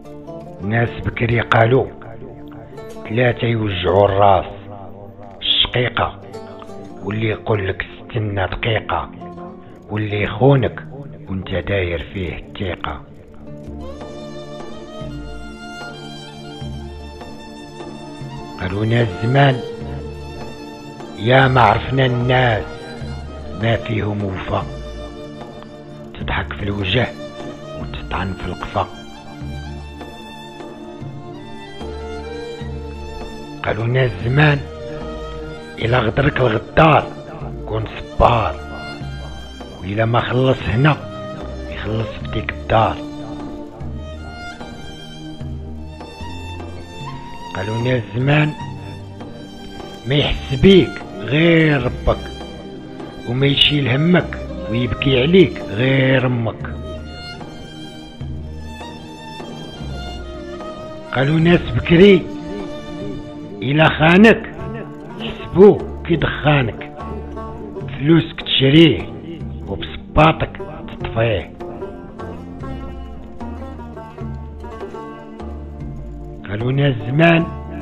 ناس بكري قالوا 3 يوجعوا الراس، الشقيقة، واللي يقول لك استنى دقيقة، واللي يخونك وانت داير فيه الثقة. قالوا ناس زمان يا ما عرفنا الناس ما فيهم وفا، تضحك في الوجه وتطعن في القفا. قالوا ناس زمان إلا غدرك الغدار كون صبار، وإلا ما خلص هنا يخلص في ديك الدار. قالوا ناس زمان ما يحس بيك غير ربك، وما يشيل همك ويبكي عليك غير امك. قالوا ناس بكري إلا خانك حسبوه كي دخانك، فلوسك تشريه وبصباطك تطفيه. قالوا ناس زمان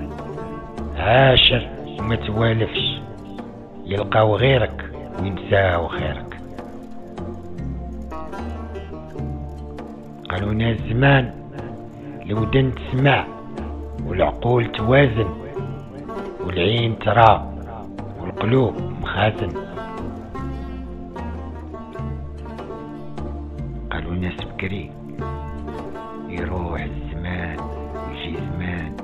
عاشر وما توالفش، يلقاو غيرك وينساو خيرك. قالوا ناس زمان الودن تسمع والعقول توازن، والعين ترى والقلوب مخازن. قالوا ناس بكري يروح الزمان ويجي زمان،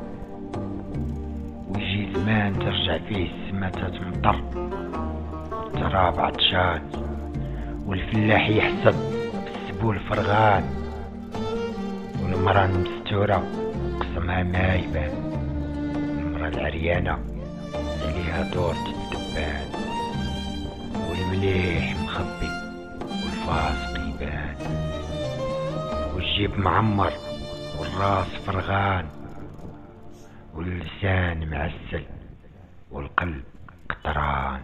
ويجي زمان ترجع فيه السما تمطر، التراب عطشان، والفلاح يحسب السبول فرغان، والمرأة المستورة قسمها ما يبان، المرأة العريانة عليها دور الدبان، والمليح مخبي والفاسق يبان، والجيب معمر والراس فرغان، واللسان معسل والقلب قطران.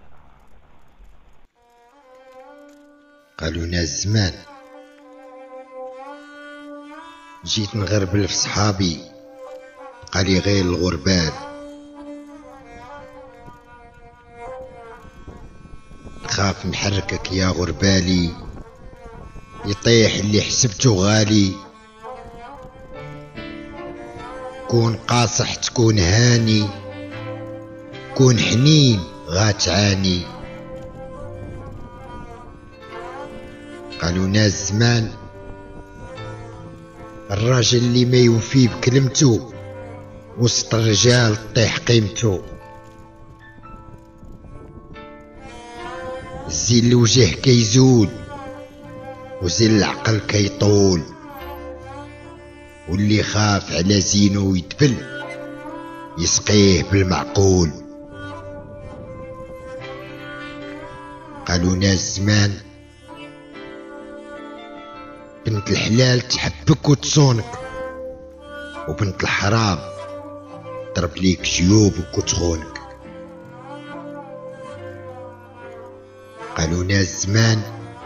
قالوا ناس زمان جيت نغربل في صحابي قالي غير الغربال، خاف نحركك يا غربالي يطيح اللي حسبته غالي، كون قاصح تكون هاني، كون حنين غاتعاني. قالوا ناس زمان الراجل اللي ما يوفي بكلمته وسط الرجال تطيح قيمته، زين الوجه كيزول وزين العقل كيطول، واللي خاف على زينو يدبل يسقيه بالمعقول. قالوا ناس زمان بنت الحلال تحبك وتصونك، وبنت الحرام ضرب ليك جيوبك وتخونك. قالوا ناس زمان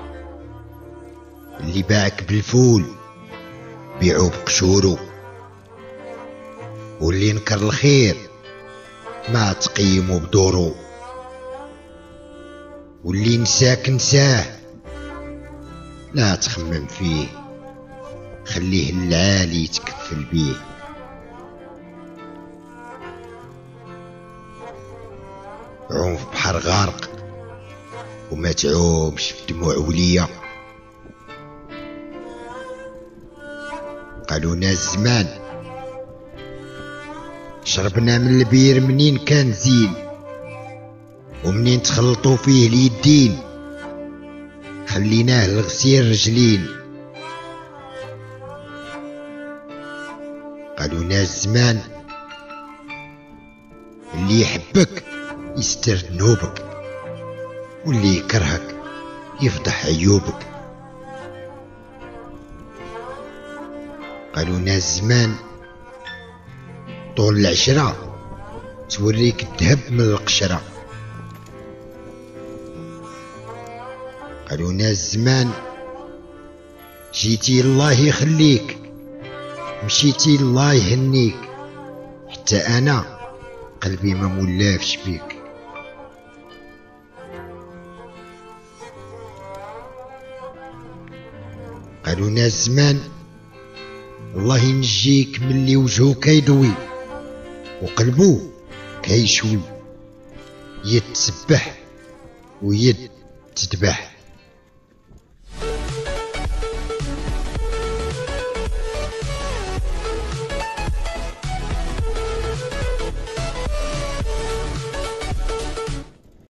اللي باعك بالفول بيعو بقشورو، واللي ينكر الخير ما تقيمو بدورو، واللي نساك نساه لا تخمم فيه خليه العالي يتكفل بيه. عوم في بحر غارق وما تعومش في دموع ولية. قالوا ناس زمان شربنا من البير منين كان زين، ومنين تخلطوا فيه اليدين خليناه لغسيل رجلين. قالوا ناس زمان اللي يحبك يستر ذنوبك، واللي يكرهك يفضح عيوبك. قالوا ناس زمان طول العشرة توريك الذهب من القشرة. قالوا ناس زمان جيتي الله يخليك مشيتي الله يهنيك، حتى انا قلبي ما مولافش بيك. قالوا ناس زمان الله ينجيك من اللي وجهه كيضوي وقلبه كيشوي، يد تسبح ويد تذبح.